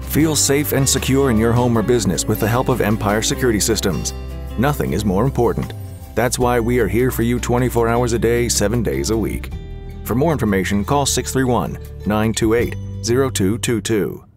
Feel safe and secure in your home or business with the help of Empire Security Systems. Nothing is more important. That's why we are here for you 24 hours a day, 7 days a week. For more information, call 631-928-0222.